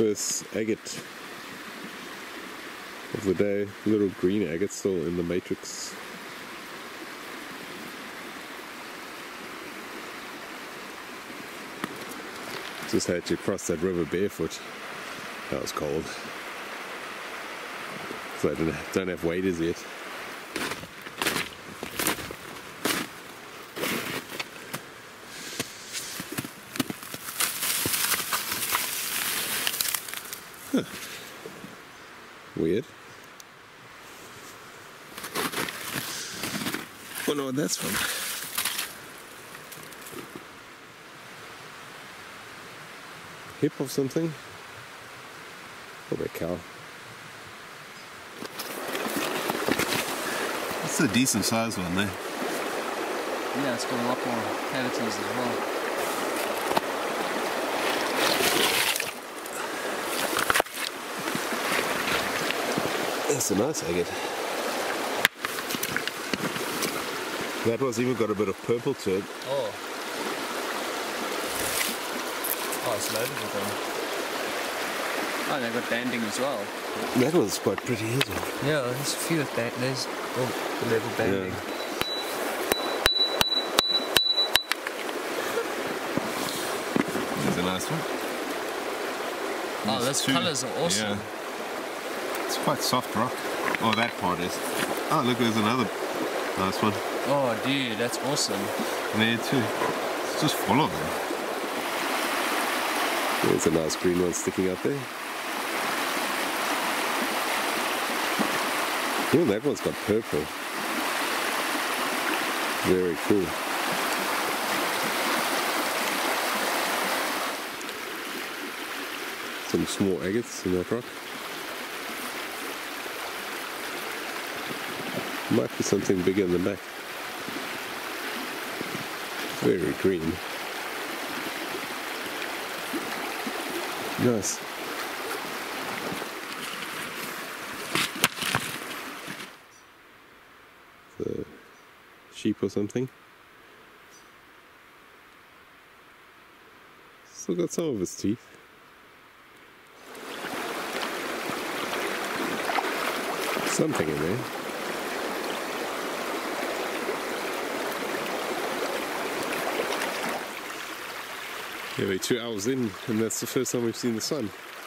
First agate of the day. Little green agate still in the matrix. Just had to cross that river barefoot. That was cold. So I don't have waders yet. Huh. Weird. Wonder what that's from. Hip of something? Probably a cow. That's a decent sized one there. Yeah, it's got a lot more cavities as well. That's a nice agate. That one's even got a bit of purple to it. Oh. Oh, it's loaded with them. Oh, they've got banding as well. That one's quite pretty as well. Yeah, there's a few of that. There's the level banding. Yeah. That's a nice one. Oh, those colours are awesome. Yeah. It's quite soft rock. Oh, that part is. Oh, look, there's another nice one. Oh, dude, that's awesome. There too. It's just full of them. There's a nice green one sticking out there. Oh, that one's got purple. Very cool. Some small agates in that rock. Might be something bigger in the back. Very green. Nice. The sheep or something. Still got some of its teeth. Something in there. Yeah, we're 2 hours in, and that's the first time we've seen the sun.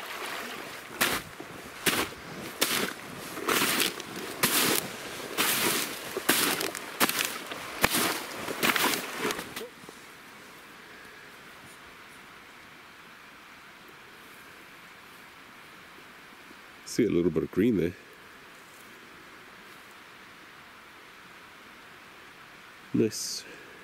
See a little bit of green there. Nice.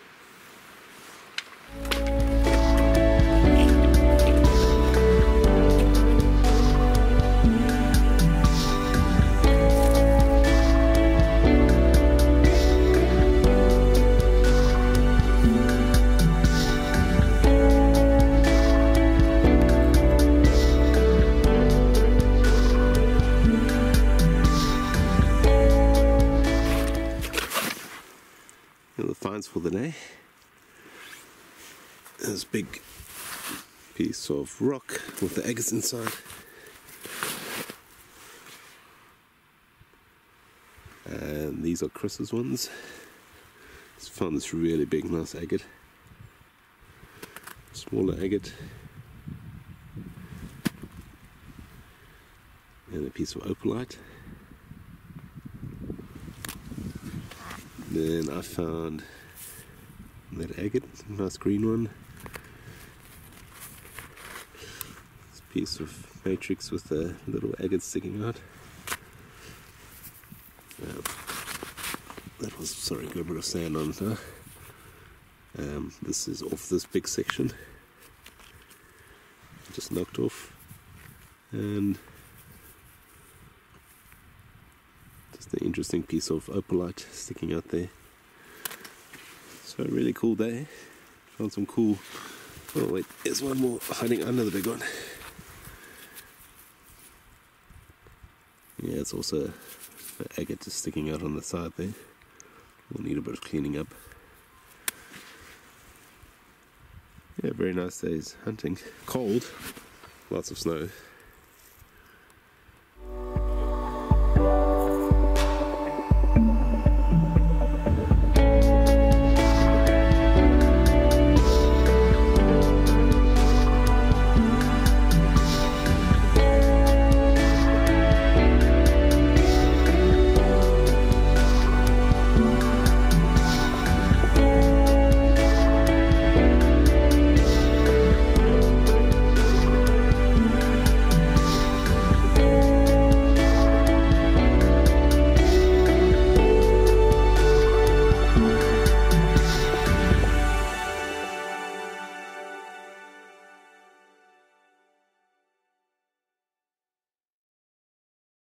The finds for the day. There's a big piece of rock with the agates inside. And these are Chris's ones. Just found this really big, nice agate. Smaller agate. And a piece of opalite. Then I found that agate, nice green one. This piece of matrix with a little agate sticking out. That was, sorry, got a bit of sand on it. Huh? This is off this big section. Just knocked off. And the interesting piece of opalite sticking out there. So a really cool day. Found some cool. Oh wait, there's one more hiding under the big one. Yeah, it's also an agate just sticking out on the side there. We'll need a bit of cleaning up. Yeah, very nice days hunting. Cold, lots of snow.